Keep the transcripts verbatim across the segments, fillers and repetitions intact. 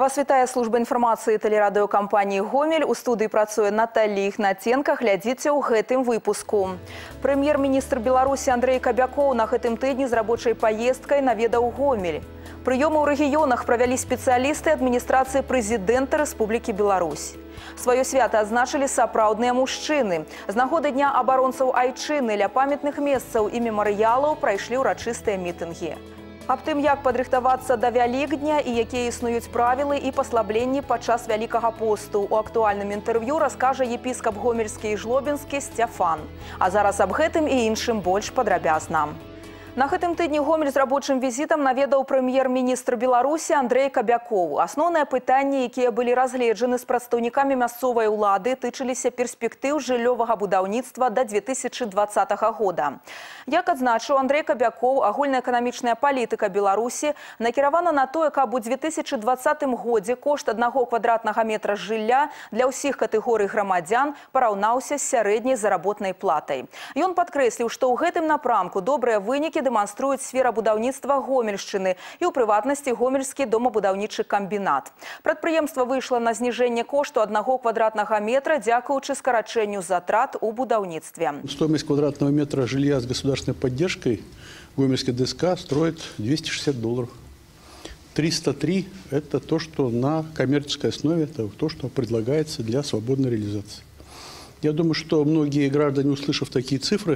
Вас вітае служба інфармацыі тэлерадыёкампаніі «Гомель». У студыі працуе Наталья Ігнаценка. Глядзіце ў гэтым выпуску. Прэм'ер-міністр Беларусі Андрэй Кабякоў на гэтым тыдні з рабочай паездкай наведаў Гомель. Прыёмы ў рэгіёнах правялі спецыялісты адміністрацыі прэзідэнта Рэспублікі Беларусь. Сваё свята адзначылі сапраўдныя мужчыны. З нагоды Дня абаронцаў айчыны ля памятных месцаў і мемарыялаў прайшлі ўрачыстыя мітынгі. Аб тым, як падрыхтавацца да Вялікдня і якія існуюць правілы і паслабленні падчас Вялікага посту. У актуальным інтэрв'ю раскажа епіскап гомельскі і жлобінскі Сцяфан. А зараз аб гэтым і іншым больш падрабязна. На гэтым тыдні Гомель з рабочым візітам наведаў прэм'ер-міністр Беларусі Андрэй Кабякоў. Асноўныя пытанні, якія былі разгледжаны з прадстаўнікамі мясцовай улады, тычыліся перспектыў жыллёвага будаўніцтва да дзве тысячы дваццатага года. Як адзначыў Андрэй Кабякоў, агульнаэканамічная палітыка Беларусі накіравана на тое, каб у дзве тысячы дваццатым годзе кошт аднаго квадратнага метра жылля для ўсіх катэгорый грамадзян параўнаўся з сярэдняй заработнай платай. Ён падкрэсліў, што ў гэтым напрамку добрыя вынікі дэманструюць сфера будаўніцтва Гомельшчыны і, ў прыватнасці, гомельскі домабудаўнічы камбінат. Прадпрыемства выйшла на зніжэнне кошту аднаго квадратнага метра дзякуючы скарачэнню затрат у будаўніцтве. Стоимость квадратного метра жилья с государственной поддержкой Гомельский ДСК строит двести шестьдесят долларов. триста три – это то, что на коммерческой основе, это то, что предлагается для свободной реализации. Я думаю, что многие граждане, услышав такие цифры,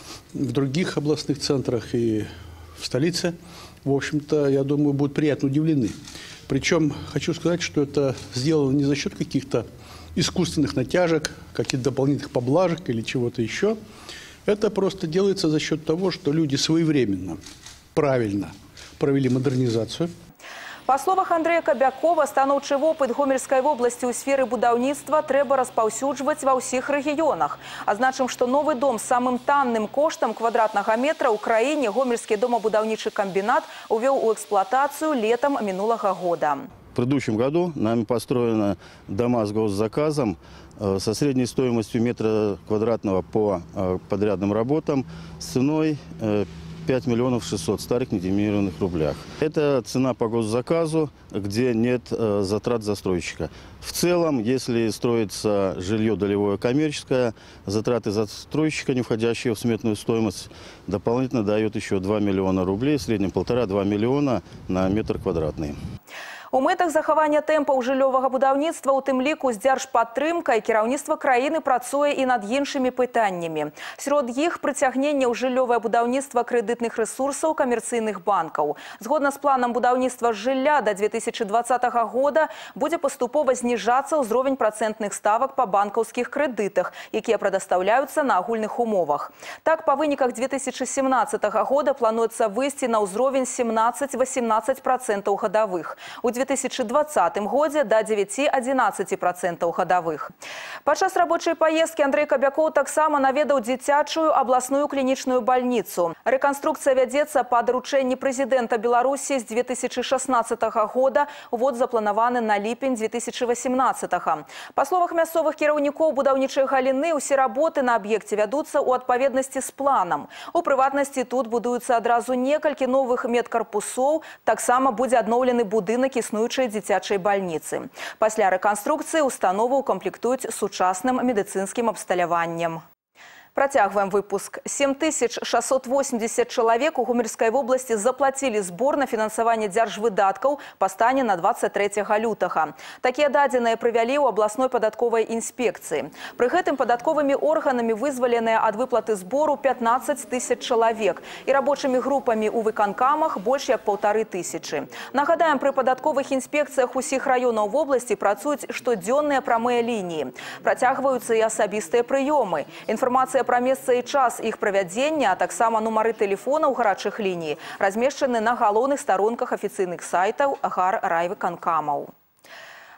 в других областных центрах и в столице, в общем-то, я думаю, будут приятно удивлены. Причем хочу сказать, что это сделано не за счет каких-то искусственных натяжек, каких-то дополнительных поблажек или чего-то еще. Это просто делается за счет того, что люди своевременно, правильно провели модернизацию. Па словах Андрэя Кабякова, станоўчы вопыт Гомельскай вобласці ў сферы будаўніцтва трэба распаўсюджваць ва ўсіх рэгіёнах. Адзначым, што новы дом з самым танным коштам квадратнага метра ў краіне Гомельскі домабудаўнічы камбінат увёў у эксплуатацию летом минулого года. В предыдущем году нами построены дома с госзаказом со средней стоимостью метра квадратного по подрядным работам с ценой пять миллионов шестьсот в старых недемированных рублях. Это цена по госзаказу, где нет э, затрат застройщика. В целом, если строится жилье долевое коммерческое, затраты застройщика, не входящие в сметную стоимость, дополнительно дают еще два миллиона рублей, в среднем полтора-два миллиона на метр квадратный. У мэтах захавання тэмпаў жыллёвага будаўніцтва, у тым ліку з дзяржпадтрымкай, кіраўніцтва краіны працуе і над іншымі пытаннямі. Сярод іх прыцягнення ў жыллёвае будаўніцтва крэдытных рэсурсаў камерцыйных банкаў. Згодна з планам будаўніцтва жылля да дзве тысячы дваццатага года будзе паступова зніжацца ўзровень працэнтных ставак па банкаўскіх крэдытах, якія прадастаўляюцца на агульных умовах. Так, па выніках дзве тысячы сямнаццатага года плануецца выйсці на ўзровень семнаццаць-васемнаццаць працэнтаў гадавых. У дзве тысячы дваццатым годзе да дзевяці-адзінаццаці працэнтаў гадавых. Падчас рабочай паездкі Андрэй Кабякоў таксама наведаў дзіцячую абласную клінічную бальніцу. Рэканструкцыя вядзецца па даручэнні прэзідэнта Беларусі з дзве тысячы шаснаццатага года, увод запланаваны на ліпень дзве тысячы васемнаццатага. Па словах мясцовых кіраўнікоў будаўнічай галіны, усе работы на аб'екце вядуцца ў адпаведнасці з планам. У прыватнасці тут будуюцца адразу некалькі новых медкарпусоў, таксама будзе адноўлены будынак існуючай дзіцячай бальніцы. Пасля рэканструкцыі установу укамплектуюць сучасным медыцынскім абсталяваннем. Працягваем выпуск. сем тысяч шестьсот восемьдесят чалавек у Гомельскай вобласці заплацілі збор на фінансаванне дзяржвыдаткаў па стане на дваццаць трэцяга лютага. Такія дадзеныя прывялі ў абласной падатковай інспекцыі. Пры гэтым падатковымі органамі вызваленыя ад выплаты збору пятнаццаць тысяч чалавек і рабочымі групамі ў выканкамах больш як паўтары тысячы. Нагадаем, пры падатковых інспекцыях усіх раёнаў вобласці працуюць штодзённыя прамыя лініі. Працягваюцца і асабістыя прыёмы. Інфармацыя пра месца і час іх правядзення, а таксама нумары тэлефонаў гарачых ліній размешчаны на галоўных старонках афіцыйных сайтаў гар райвыканкамаў.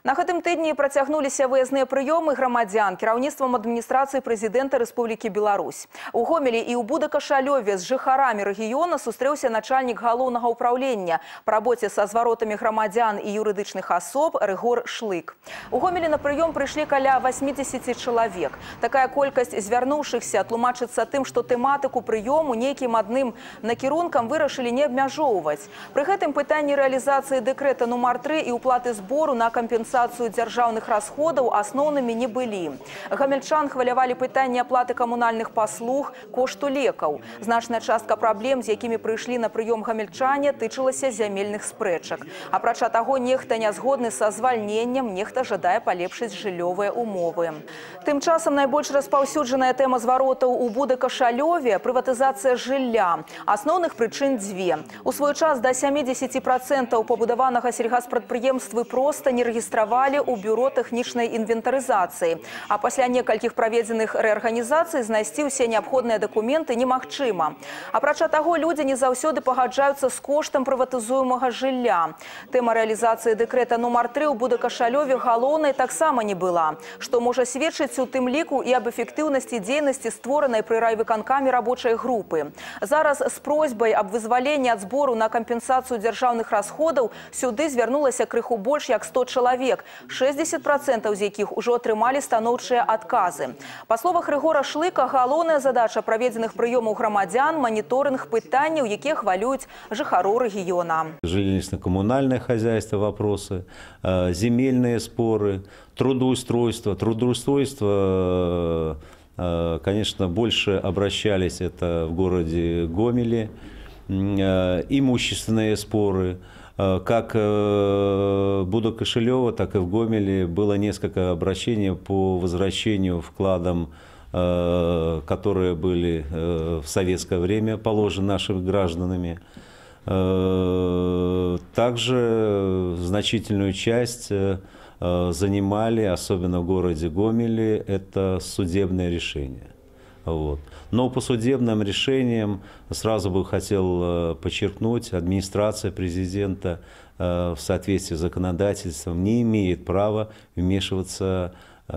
На гэтым тыдні працягнуліся выязныя прыёмы грамадзян кіраўніцтвам адміністрацыі прэзідэнта Рэспублікі Беларусь. У Гомелі і ў Будакашалёве з жыхарамі рэгіёна сустрэўся начальнік галоўнага ўпраўлення па рабоце са зваротамі грамадзян і юрыдычных асоб Рыгор Шлык. У Гомелі на прыём прыйшлі каля восьмідзесяці чалавек. Такая колькасць звярнуўшыхся тлумачыцца тым, што тэматыку прыёму нейкім адным накірункам вырашылі не абмяжоўваць. Пры гэтым пытанні рэалізацыі дэкрэта нумар тры і ўплаты збору на кампенсацыю дзяржаўных расходаў асноўнымі не былі. Гамельчан хвалявалі пытанні аплаты камунальных паслуг, кошту лекаў. Значная частка праблем, з якімі прыйшлі на прыём гамельчане, тычылася зямельных спрэчак. Апрача таго, нехта не згодны са звальненнем, нехта жадае палепшыць жыллёвыя умовы. Тым часам найбольш распаўсюджаная тэма зваротаў у Будакашалёве – прыватызацыя жылля. Асноўных прычын дзве. У свой час да сямідзесяці працэнтаў пабудаванага сельгаспрадпрыемствы проста не рэгістравалі у бюро тэхнічнай інвентарызацыі. А пасля некалькіх праведзеных рэарганізацый знайсці ўсе неабходныя дакументы немагчыма. Апрача таго, людзі не заўсёды пагаджаюцца з коштам прыватызуемага жылля. Тэма рэалізацыі дэкрэта нумар тры ў Будакашалёве галоўнай таксама не была, што можа сведчыць у тым ліку і аб эфектыўнасці дзейнасці створанай пры райвыканкаме рабочай групы. Зараз з просьбай аб вызваленні ад збору на кампенсацыю дзяржаўных расходаў сюды звярнулася крыху больш як сто чалавек, шэсцьдзесят працэнтаў з якіх ужо атрымалі станоўчыя адказы. Па словах Рыгора Шлыка, галоўная задача праведзеных прыёмаў грамадзян – маніторынг пытанняў, якія хвалююць жыхароў рэгіёна. Жилищно-коммунальное хозяйство вопросы, земельные споры, трудоустройство. Трудоустройство, конечно, больше обращались это в городе Гомеле, имущественные споры. Как в Будакашалёво, так и в Гомеле было несколько обращений по возвращению вкладам, которые были в советское время положены нашими гражданами. Также значительную часть занимали, особенно в городе Гомеле, это судебное решение. Вот. Но по судебным решениям, сразу бы хотел подчеркнуть, администрация президента в соответствии с законодательством не имеет права вмешиваться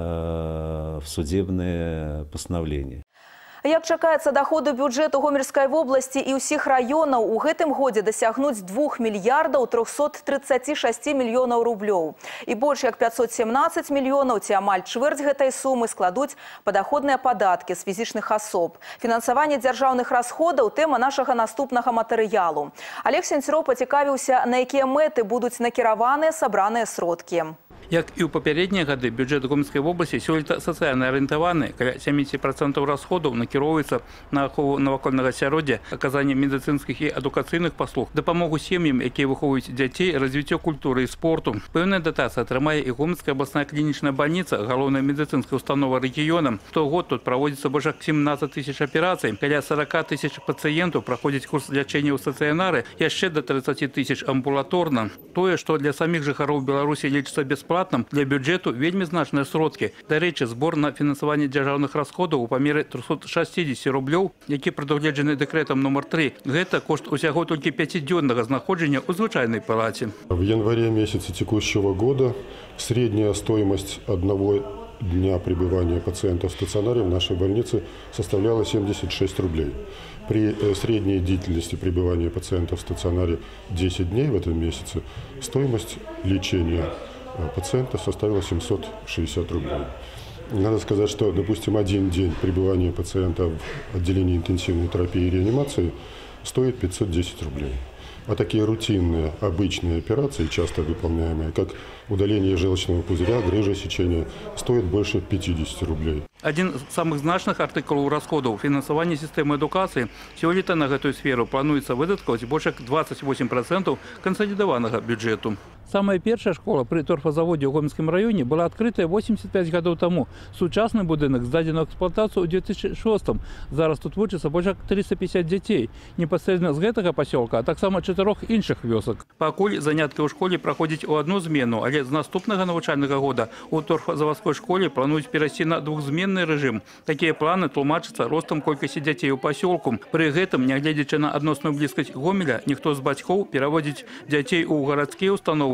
в судебные постановления. Як чакаецца, доходы бюджэту Гомельскай вобласці і ўсіх раёнаў у гэтым годзе дасягнуць двух мільярдаў трохсот трыццаці шасці мільёнаў рублёў. І больш як пятьсот семнадцать мільёнаў, ці амаль чвэрць гэтай сумы, складуць падаходныя падаткі з фізічных асоб. Фінансаванне дзяржаўных расходаў – тэма нашага наступнага матэрыялу. Олег Сенцюроў пацікавіўся, на якія мэты будуць накіраваныя сабраныя сродкі. Як і ў папярэднія гады, бюджет Гомельскай вобласці сёлета сацыяльна арыентаваны, каля сямідзесяці працэнтаў расходаў накіроўваецца на ахову навакольнага асяроддзя, аказанне медыцынскіх і адукацыйных паслуг, дапамогу сем'ям, якія выхоўваюць дзяцей, развіццё культуры і спорту. Пэўная датацыя атрымае і Гомельская абласная клінічная бальніца, галоўная медыцынская установа рэгіёна. Штогод тут праводзіцца больш як семнаццаць тысяч аперацый, каля сорок тысяч пацыентаў праходзіць курс лячэння ў стацыянары, яшчэ да трыццаці тысяч амбулаторна. Тое, што для саміх жыхароў Беларусі лічыцца бясплатна, для бюджету вельмі значныя сродкі. Дарэчы, збор на фінансаванне дзяржаўных расходаў у памеры трохсот шасцідзесяці рублёў, які прадугледжаны дэкрэтам нумар тры. Гэта кошт усяго толькі пяцідзённага знаходжання ў звычайнай палаце. В январе месяце текущего года средняя стоимость одного дня пребывания пациента в стационаре в нашей больнице составляла семьдесят шесть рублей. При средней длительности пребывания пациента в стационаре десять дней в этом месяце стоимость лечения пациента составила семьсот шестьдесят рублей. Надо сказать, что, допустим, один день пребывания пациента в отделении интенсивной терапии и реанимации стоит пятьсот десять рублей. А такие рутинные, обычные операции, часто выполняемые, как удаление желчного пузыря, грыжа сечения, стоят больше пятидесяти рублей. Один з самых значных артыкулаў расходаў – фінансаванне сістэмы адукацыі. Сёлета на гэтую сферу плануецца выдаткаваць больш як двадцать восемь процентов кансалідаванага бюджэту. Самая першая школа при торфазаводе ў Гомельскім раёне была адкрытая восемьдесят пять гадоў таму. Сучасны будынак здадзены ў эксплуатацыю ў две тысячи шостым. Зараз тут вучыцца больш як триста пятьдесят дзяцей. Непасрэдна з гэтага пасёлка, а таксама чатырох іншых вёсак. Пакуль заняткі ў школе праходзяць у адну змену, але з наступнага навучальнага года у торфазаводской школе плануюць перайсці на двухзменны рэжым. Такія планы тлумачацца ростам колькасці дзяцей у пасёлку. Пры гэтым, нягледзячы на адносную блізкасць Гомеля, ніхто з бацькоў пераводзіць дзяцей у гарадскія установы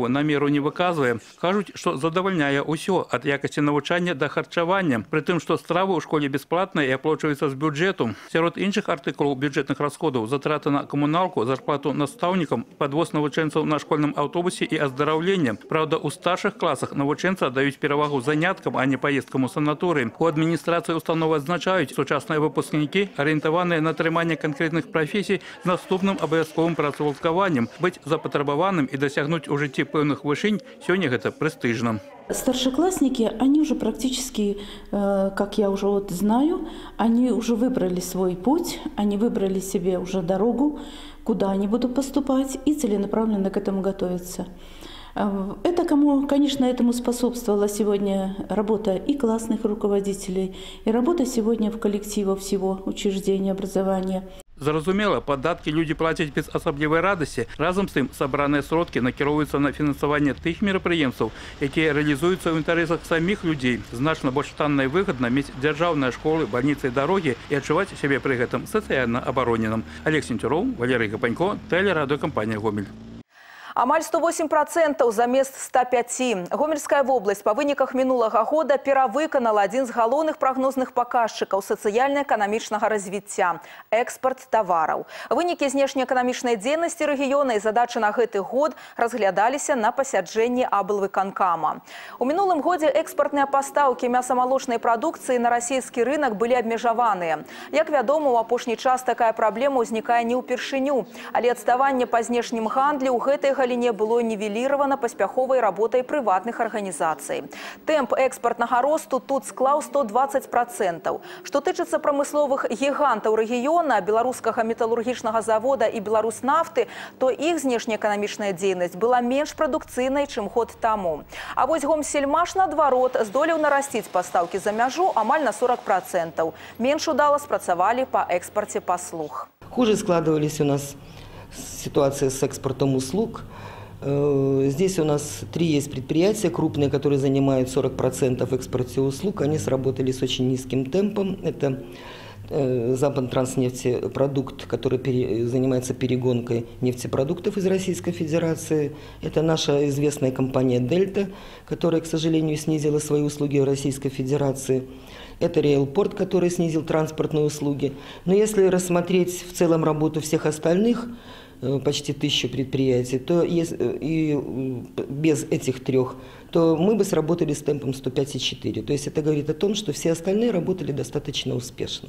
умовы на меру не выказывае. Кажуць, што задавальняе ўсё ад якасці навучання да харчавання, пры тым, што стравы ў школе бясплатныя і аплачваюцца з бюджэту. Сярод іншых артыкулаў бюджэтных расходаў затраты на камуналку, зарплату настаўнікам, падвоз навучэнцаў на школьным аўтобусе і аздараўленне. Праўда, у старшых класах навучэнцы аддаюць перавагу заняткам, а не паездкам у санаторыі. У адміністрацыі установы адзначаюць, сучасныя выпускнікі арыентаваныя на атрыманне канкрэтных прафесій з наступным абавязковым працаўладкаваннем, быць запатрабаваным і дасягнуць у жыцці пэўных вышынь сёння гэта прэстыжна. Старшеклассники, они уже практически, как я уже вот знаю, они уже выбрали свой путь, они выбрали себе уже дорогу, куда они будут поступать и целенаправленно к этому готовятся. Это, кому, конечно, этому способствовала сегодня работа и классных руководителей, и работа сегодня в коллективах всего учреждения образования. Зразумела, падаткі людзі плацяць без асаблівай радасці. Разам з тым, сабраныя сродкі накіроўваюцца на фінансаванне тых мерапрыемстваў, якія рэалізуюцца ў інтарэсах саміх людзей. Значна больш танна і выгадна мець дзяржаўныя школы, бальніцы і дарогі і адчуваць сябе пры гэтым сацыяльна абароненым. Олег Сенцюроў, Валерый Гапанько, тэлерадыёкампанія «Гомель». Амаль сто восемь процентаў замест ста пяці. Гомельская вобласць па выніках мінулага года перавыканала адзін з галоўных прагнозных паказчыкаў сацыяльна-эканамічнага развіцця – экспарт тавараў. Вынікі знешнеэканамічнай дзейнасці рэгіёна і задачы на гэты год разглядаліся на пасяджэнні аблвыканкама. У мінулым годзе экспартныя пастаўкі мяса-малочнай прадукцыі на расійскі рынак былі абмежаваныя. Як вядома, у апошні час такая праблема ўзнікае не ўпершыню, але адставанне па знешнім гандлі ў гэтай галіне было нівеліравана паспяховай работай прыватных арганізацый. Тэмп экспартнага росту тут склаў сто дваццаць процентаў. Што тычыцца прамысловых гігантаў рэгіёна, беларускага металургічнага завода і Беларуснафты, то іх знешнеэканамічная дзейнасць была менш прадукцыйнай, чым год таму. А вось Гомсельмаш, наадварот, здолеў нарасціць пастаўкі за мяжу амаль на сорок процентаў. Менш удала спрацавалі па экспарце паслуг. Хуже складывались у нас ситуация с экспортом услуг. Здесь у нас три есть предприятия крупные, которые занимают сорок процентов в экспорте услуг. Они сработали с очень низким темпом. Это Западтранснефтепродукт, который пере, занимается перегонкой нефтепродуктов из Российской Федерации. Это наша известная компания «Дельта», которая, к сожалению, снизила свои услуги в Российской Федерации. Это Рейлпорт, который снизил транспортные услуги. Но если рассмотреть в целом работу всех остальных, почти тысячу предприятий, то и без этих трех, то мы бы сработали с темпом сто пять и четыре. То есть это говорит о том, что все остальные работали достаточно успешно.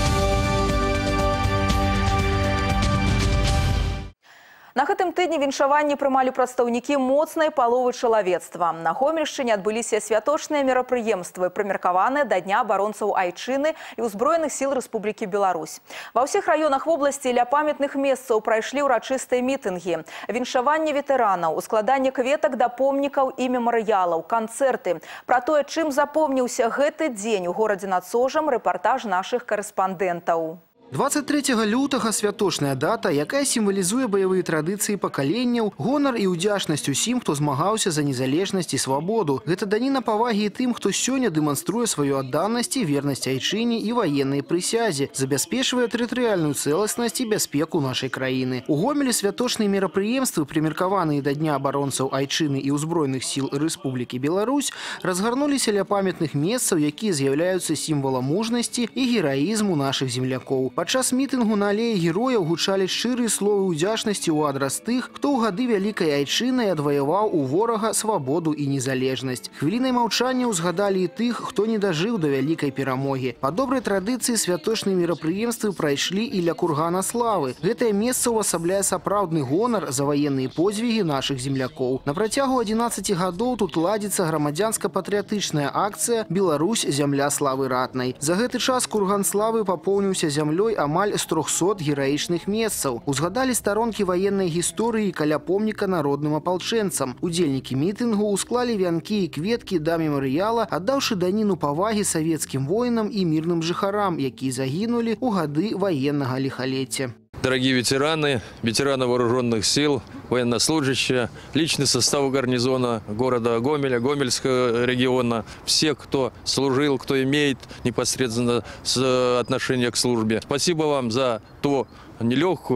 На гэтым тыдні віншаванні прымалі прадстаўнікі моцнай паловы чалавецтва. На Гомельшчыне адбыліся святочныя мерапрыемствы, прымеркаваныя да Дня абаронцаў Айчыны і ўзброеных сіл Рэспублікі Беларусь. Ва ўсіх раёнах вобласці ля памятных месцаў прайшлі ўрачыстыя мітынгі, віншаванне ветэранаў, ускладанне кветак да помнікаў і мемарыялаў, канцэрты. Пра тое, чым запомніўся гэты дзень у горадзе над Сожам, рэпартаж нашых карэспандэнтаў. двадцать трэцяга лютага святочная дата, якая сімвалізуе баявыя традыцыі пакаленняў, гонар і ўдзячнасць усім, хто змагаўся за незалежнасць і свабоду. Гэта даніна павагі і тым, хто сёння дэманструе сваю адданасць і вернасць айчыне і ваеннай прысязе, забяспечвае тэрытарыяльную цэласнасць і бяспеку нашай краіны. У Гомелі святочныя мерапрыемствы, прымеркаваныя да Дня абаронцаў Айчыны і ўзброеных сіл Рэспублікі Беларусь, разгарнуліся ля памятных месцаў, якія з'яўляюцца сімвалам мужнасці і гераізму нашых землякоў. Падчас мітынгу на алеі герояў гучалі шчырыя словы ўдзячнасці ў адрас тых, хто ў гады вялікай айчыны адваяваў у ворага свабоду і незалежнасць. Хвілінай маўчання ўзгадалі і тых, хто не дажыў да вялікай перамогі. Па добрай традыцыі святочныя мерапрыемствы прайшлі і ля кургана славы. Гэтае месца ўвасабляе сапраўдны гонар за ваенныя подзвігі нашых землякоў. На працягу адзінаццаці гадоў тут ладзіцца грамадзянска-патрыятычная акцыя «Беларусь, зямля славы ратнай». За гэты час курган славы папоўніўся зямлёй амаль з трохсот гераічных месцаў. Узгадалі старонкі ваеннай гісторыі каля помніка народным апалчэнцам. Удзельнікі мітынгу усклалі вянкі і кветкі да мемарыяла, аддаўшы даніну павагі савецкім воінам і мірным жыхарам, якія загінулі ў гады ваеннага лихолетия. Дорогие ветераны, ветераны вооруженных сил, военнослужащие, личный состав гарнизона города Гомеля, Гомельского региона, все, кто служил, кто имеет непосредственно отношение к службе. Спасибо вам за ту нелегкую,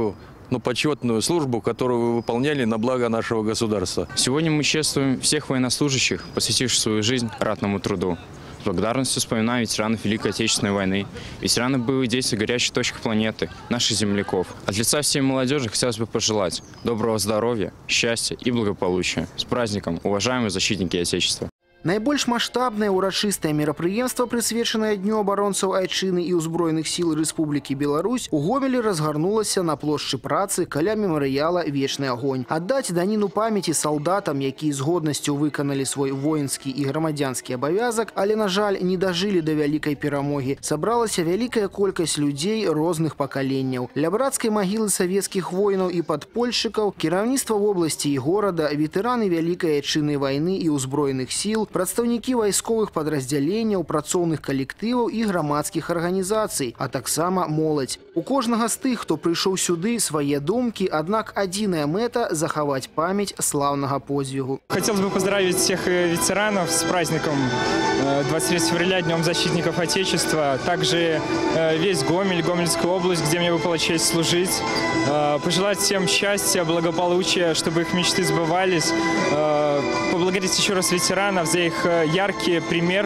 ну, почетную службу, которую вы выполняли на благо нашего государства. Сегодня мы чествуем всех военнослужащих, посвятивших свою жизнь ратному труду. С благодарностью вспоминаем ветеранов Великой Отечественной войны, ветеранов боевых действий в горячих точках планеты, наших земляков. От лица всей молодежи хотелось бы пожелать доброго здоровья, счастья и благополучия. С праздником, уважаемые защитники Отечества! Найбольш маштабнае ўрачыстае мерапрыемства, прысвечанае Дню абаронцаў Айчыны і ўзброеных сіл Рэспублікі Беларусь, у Гомелі разгарнулася на плошчы працы каля мемарыяла «Вечны агонь». Аддаць даніну памяці салдатам, якія з годнасцю выканалі свой воінскі і грамадзянскі абавязак, але, на жаль, не дажылі да вялікай перамогі, сабралася вялікая колькасць людзей розных пакаленняў. Ля брацкай магілы савецкіх воінаў і падпольшчыкаў, кіраўніцтва вобласці і горада, ветэраны Вялікай Айчыннай вайны і ўзброеных сіл, прадстаўнікі вайсковых падраздзяленняў, працоўных калектываў і грамадскіх арганізацый, а таксама моладзь. У кожнага з тых, хто прыйшоў сюды, свае думкі, аднак адзіная мэта – захаваць памяць славнага подвигу. Хотелось бы поздравить всех ветеранов с праздником двадцать третьего февраля, Днем защитников Отечества. Также весь Гомель, Гомельскую область, где мне выпала честь служить. Пожелать всем счастья, благополучия, чтобы их мечты сбывались. Поблагодарить еще раз ветеранов за их яркий пример,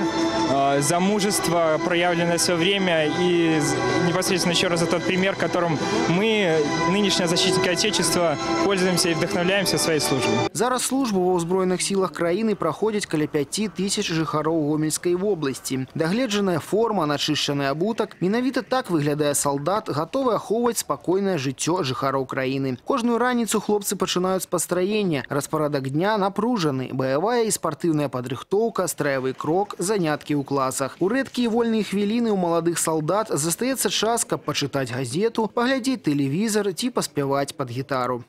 за мужество, проявленное в свое время, и непосредственно еще раз за тот пример, которым мы, нынешние защитники Отечества, пользуемся и вдохновляемся в своей службе. Зараз службу ва ўзброеных сілах краіны праходзіць каля пяці тысяч жыхароў Гомельскай вобласці. Дагледжаная форма, начышчаны абутак. Менавіта так выглядае салдат, гатовы ахоўваць спакойнае жыццё жыхароў краіны. Кожную раніцу хлопцы пачынаюць з пастраення. Распарадак дня напружаны. Баявая і спартыўная падрыхтоўка, страявы крок, заняткі ў класах. У рэдкія вольныя хвіліны у маладых салдат застаецца час, каб пачытаць газету, паглядзець тэлевізор ці паспяваць пад гітару.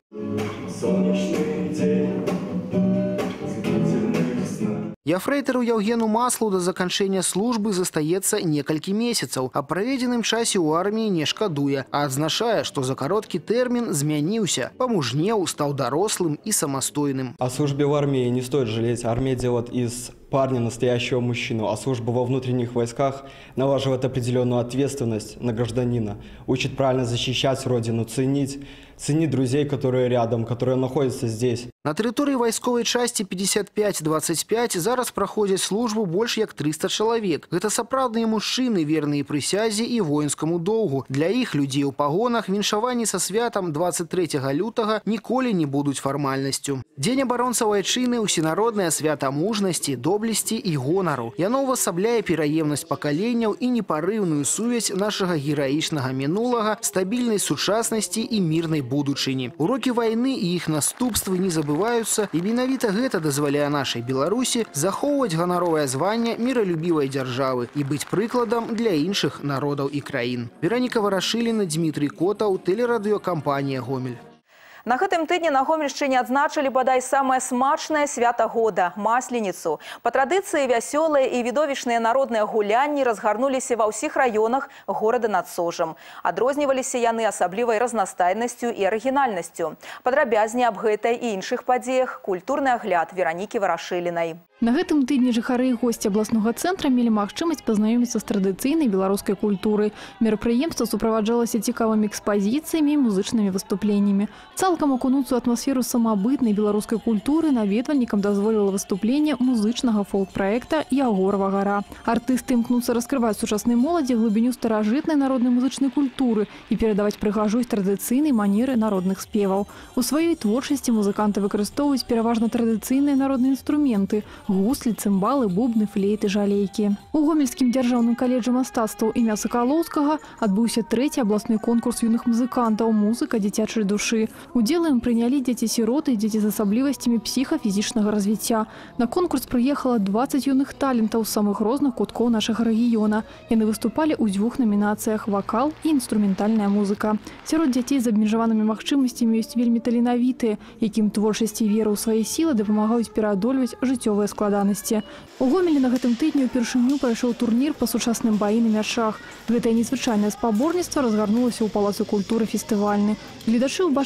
Яфрэйтару Яўгену Маслу да заканчэння службы застаецца некалькі месяцаў, а праведзеным часе ў арміі не шкадуе, а адзначае, што за кароткі тэрмін змяніўся, памужнеў, стаў дарослым і самастойным. О службе в армии не стоит жалеть. Армия делает из парня настоящего мужчину, а служба во внутренних войсках налаживает определенную ответственность на гражданина, учит правильно защищать родину, ценить, ценить друзей, которые рядом, которые находятся здесь. На тэрыторыі вайсковай часці пятьдесят пять двадцать пять зараз праходзяць службу больш як триста чалавек. Гэта сапраўдныя мужчыны, верныя прысязе і воінскаму доўгу. Для іх людзей у пагонах віншаванні са святам двадцать трэцяга лютага ніколі не будуць фармальнасцю. Дзень абаронцаў Айчыны – усенароднае свята мужнасці, доблесці і гонару. Яно ўвасабляе пераемнасць пакаленняў і непарыўную сувязь нашага гераічнага мінулага, стабільнай сучаснасці і мірнай будучыні. Урокі вайны і іх наступствы не забываюцца. І менавіта гэта дазваляе нашай Беларусі захоўваць ганаровае званне міралюбівай дзяржавы і быць прыкладам для іншых народаў і краін. Вераніка Варашыліна, Дмітрый Котаў, тэлерадыёкампанія «Гомель». На гэтым тыдні на Гомельшчыне адзначылі бадай самае смачнае свята года – масленіцу. Па традыцыі вясёлыя і відовішныя народныя гулянні разгарнуліся ва ўсіх раёнах горада над Сожам. Адрозніваліся яны асаблівай разнастайнасцю і арыгінальнасцю. Падрабязней аб гэтай і іншых падзеях культурны агляд Веранікі Варашылінай. На гэтым тыдні жыхары і госці абласнога цэнтра мелі магчымасць пазнаёміцца з традыцыйнай беларускай культурай. Мерапрыемства суправаджалася цікавымі экспазіцыямі і музычнымі выступленнямі. Цалкам акунуцца ў атмасферу самабытнай беларускай культуры наведвальнікам дазволіла выступленне музычнага фолк-праекта «Ягорова гара». Артысты імкнуцца раскрываць сучаснай моладзі глыбіню старажытнай народнай музычнай культуры і перадаваць прыгажосць традыцыйнай манеры народных спеваў. У сваёй творчасці музыканты выкарыстоўваюць пераважна традыцыйныя народныя інструменты – гуслі, цымбалы, бубны, флейты, жалейкі. У Гомельскім дзяржаўным каледжы мастацтваў імя Сакалоўскага адбыўся трэці абласны конкурс юных музыкантаў «Музыка дзіцячай душы». Удзел ім прынялі дзеці-сіроты і дзеці з асаблівасцямі псіхафізічнага развіцця. На конкурс прыехала дваццаць юных талентаў з самых розных куткоў нашага рэгіёна. Яны выступалі ў дзвюх намінацыях – вакал і інструментальная музыка. Сярод дзяцей з абмежаванымі магчымасцямі ёсць вельмі таленавітыя, якім творчасць і вера ў свае сілы дапамагаюць пераадольваць жыццёвыя складанасці. У Гомелі на гэтым тыдні ўпершыню прайшоў турнір па сучасным баі на мячах. Гэтае незвычайнае спаборніцтва разгарнулася ў палацы культуры фестывальны. Гледачы ўбачылі паказальныя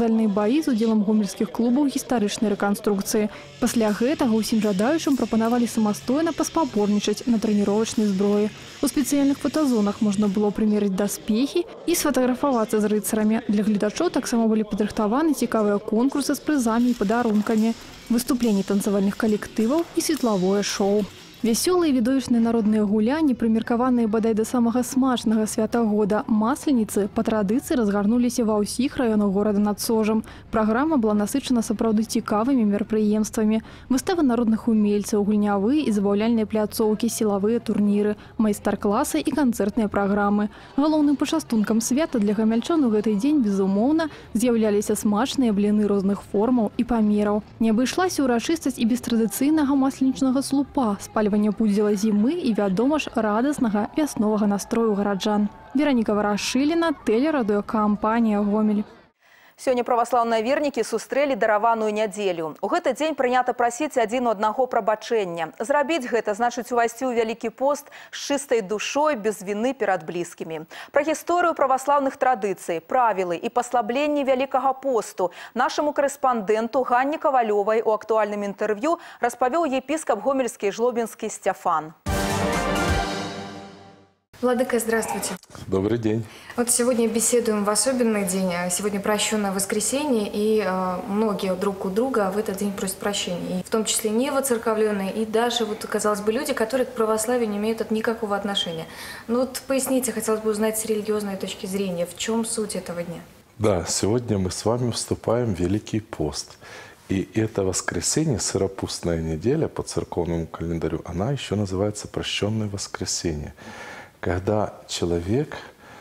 змагальныя баі з удзелам гомельскіх клубаў гістарычнай рэканструкцыі. Пасля гэтага ўсім жадаючым прапанавалі самастойна паспаборнічаць на трэніровачнай зброі. У спецыяльных фотазонах можна было прымерыць даспехі і сфатаграфавацца з рыцарамі. Для гледачоў таксама былі падрыхтаваны цікавыя конкурсы з прызамі і падарункамі, выступленні танцавальных калектываў і светлавое шоу. Вясёлыя відовішчныя народныя гулянні, прымеркаваныя бадай да самага смачнага свята года Масленицы, па традыцыі разгарнуліся ва ўсіх раёнах горада над Сожам. Праграма была насычана сапраўды цікавымі мерапрыемствамі. Выставы народных умельцаў, гульнявыя і забаўляльныя пляцоўкі, сілавыя турніры, майстар-класы і канцэртныя праграмы. Галоўным пачастункам свята для гамяльчан у гэты дзень, безумоўна, з'яўляліся смачныя бліны розных формаў і памераў. Не абышлася ўрачыстасць і без традыцыйнага масленічнага слупа, спальвання пудзіла зімы і, вядома ж, радаснага вясновага настрою гараджан. Вераніка Варашыліна, тэлерадыёкампанія «Гомель». Сёння праваслаўныя вернікі сустрэлі дараваную нядзелю. У гэты дзень прынята прасіць адзін у аднаго прабачэння. Зрабіць гэта значыць увайсці ў Вялікі пост з чыстай душой, без віны перад блізкімі. Пра гісторыю праваслаўных традыцый, правілы і паслабленні Вялікага посту нашаму корэспандэнту Ганне Кавалёвай у актуальным інтэрв'ю распавёў епіскап гомельскі і жлобінскі Стефан. Владыка, здравствуйте. Добрый день. Вот сегодня беседуем в особенный день. Сегодня прощенное воскресенье, и э, многие друг у друга в этот день просят прощения. И в том числе невоцерковленные, и даже, вот, казалось бы, люди, которые к православию не имеют никакого отношения. Ну вот поясните, хотелось бы узнать с религиозной точки зрения, в чем суть этого дня? Да, сегодня мы с вами вступаем в Великий пост. И это воскресенье, сыропустная неделя по церковному календарю, она еще называется прощенное воскресенье. Когда человек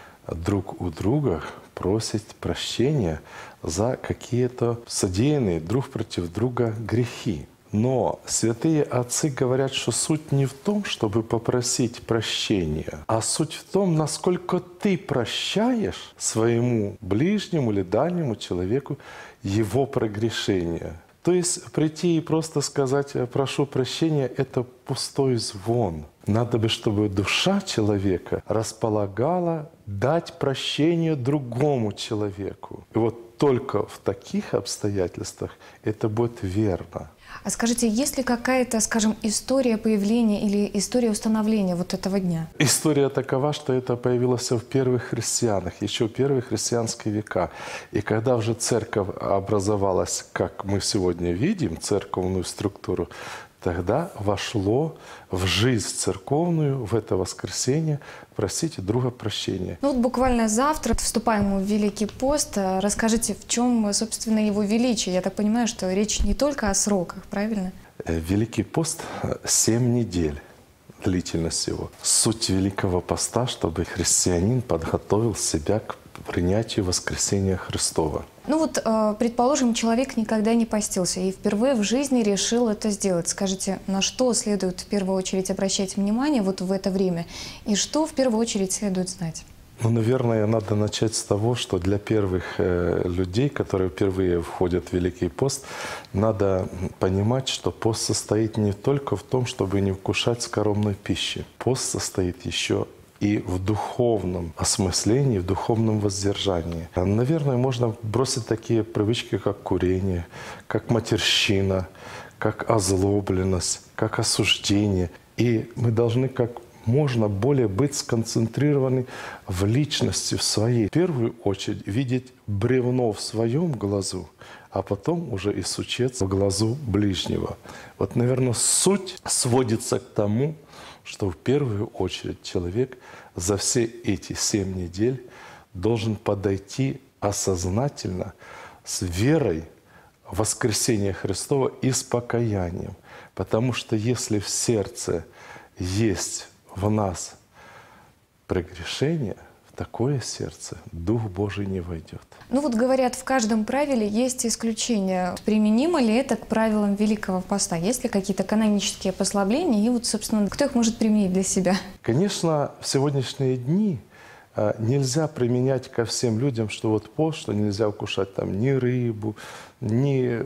друг у друга просит прощения за какие-то содеянные друг против друга грехи. Но святые отцы говорят, что суть не в том, чтобы попросить прощения, а суть в том, насколько ты прощаешь своему ближнему или дальнему человеку его прегрешения. То есть прийти и просто сказать «прошу прощения» — это пустой звон. Надо бы, чтобы душа человека располагала дать прощение другому человеку. И вот только в таких обстоятельствах это будет верно. А скажите, есть ли какая-то, скажем, история появления или история установления вот этого дня? История такова, что это появилось в первых христианах, еще в первые христианские века. И когда уже церковь образовалась, как мы сегодня видим, церковную структуру, тогда вошло в жизнь церковную, в это воскресенье, просить друга прощения. Ну вот буквально завтра вступаем в Великий пост. Расскажите, в чем, собственно, его величие? Я так понимаю, что речь не только о сроках, правильно? Великий пост — семь недель длительность его. Суть Великого поста, чтобы христианин подготовил себя к принятию воскресения Христова. Ну вот, предположим, человек никогда не постился и впервые в жизни решил это сделать. Скажите, на что следует в первую очередь обращать внимание вот в это время и что в первую очередь следует знать? Ну, наверное, надо начать с того, что для первых э, людей, которые впервые входят в Великий пост, надо понимать, что пост состоит не только в том, чтобы не вкушать скоромной пищи. Пост состоит еще и в духовном осмыслении, в духовном воздержании. Наверное, можно бросить такие привычки, как курение, как матерщина, как озлобленность, как осуждение. И мы должны как можно более быть сконцентрированы в личности в своей. В первую очередь видеть бревно в своем глазу, а потом уже и сучец в глазу ближнего. Вот, наверное, суть сводится к тому, что в первую очередь человек за все эти семь недель должен подойти осознательно с верой в воскресение Христова и с покаянием. Потому что если в сердце есть в нас прегрешение, в такое сердце Дух Божий не войдет. Ну вот говорят, в каждом правиле есть исключения. Применимо ли это к правилам Великого поста? Есть ли какие-то канонические послабления? И вот, собственно, кто их может применить для себя? Конечно, в сегодняшние дни нельзя применять ко всем людям, что вот пост, что нельзя вкушать там ни рыбу, ни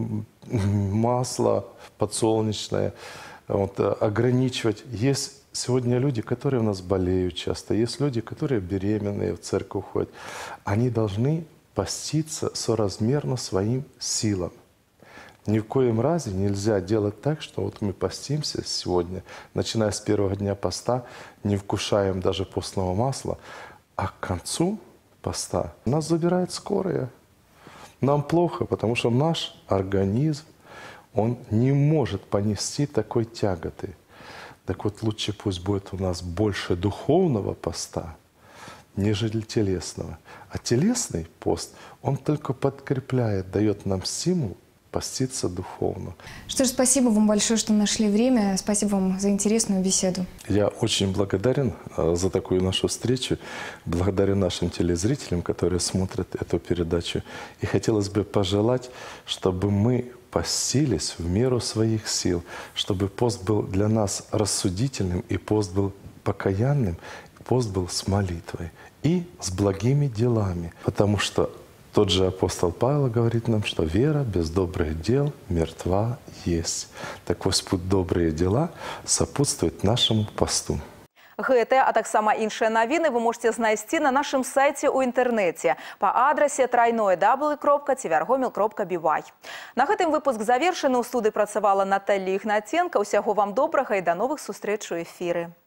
масло подсолнечное, вот, ограничивать. Есть сегодня люди, которые у нас болеют часто, есть люди, которые беременные в церковь ходят. Они должны поститься соразмерно своим силам. Ни в коем разе нельзя делать так, что вот мы постимся сегодня, начиная с первого дня поста, не вкушаем даже постного масла, а к концу поста нас забирает скорая. Нам плохо, потому что наш организм, он не может понести такой тяготы. Так вот, лучше пусть будет у нас больше духовного поста, нежели телесного. А телесный пост, он только подкрепляет, дает нам стимул поститься духовно. Что ж, спасибо вам большое, что нашли время. Спасибо вам за интересную беседу. Я очень благодарен за такую нашу встречу. Благодарен нашим телезрителям, которые смотрят эту передачу. И хотелось бы пожелать, чтобы мы постились в меру своих сил, чтобы пост был для нас рассудительным, и пост был покаянным, и пост был с молитвой и с благими делами. Потому что тот же апостол Павел говорит нам, что вера без добрых дел мертва есть. Так вот, путь добрые дела сопутствует нашему посту. Гэтыя, а таксама іншыя навіны вы можете знайсці на нашым сайце ў інтэрнэце па адрасе трайное дабл кропка цівяргомел кропка би вай. На гэтым выпуск завершаны. У студыі працавала Наталья Ігнаценка. Усяго вам добрага і да новых сустрэч у эфіры.